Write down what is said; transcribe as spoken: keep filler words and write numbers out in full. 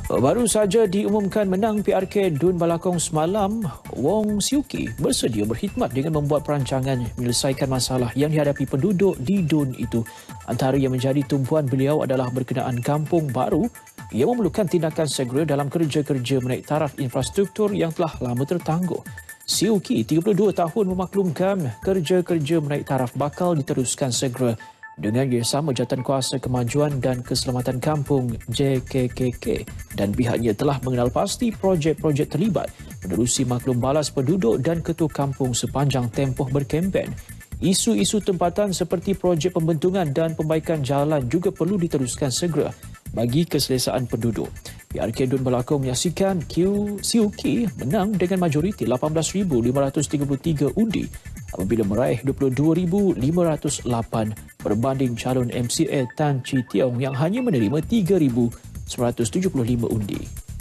Baru saja diumumkan menang P R K Dun Balakong semalam, Wong Siew Kee bersedia berkhidmat dengan membuat perancangan menyelesaikan masalah yang dihadapi penduduk di Dun itu. Antara yang menjadi tumpuan beliau adalah berkenaan kampung baru yang memerlukan tindakan segera dalam kerja-kerja menaik taraf infrastruktur yang telah lama tertangguh. Siew Kee, tiga puluh dua tahun, memaklumkan kerja-kerja menaik taraf bakal diteruskan segera dengan kerjasama Jawatankuasa Kemajuan dan Keselamatan Kampung J K K K, dan pihaknya telah mengenal pasti projek-projek terlibat menerusi maklum balas penduduk dan ketua kampung sepanjang tempoh berkempen. Isu-isu tempatan seperti projek pembentungan dan perbaikan jalan juga perlu diteruskan segera bagi keselesaan penduduk. P R K Dun Balakong menyaksikan Siew Kee menang dengan majoriti lapan belas ribu lima ratus tiga puluh tiga undi apabila meraih dua puluh dua ribu lima ratus lapan berbanding calon M C A Tan Chi Tiong yang hanya menerima tiga ribu sembilan ratus tujuh puluh lima undi.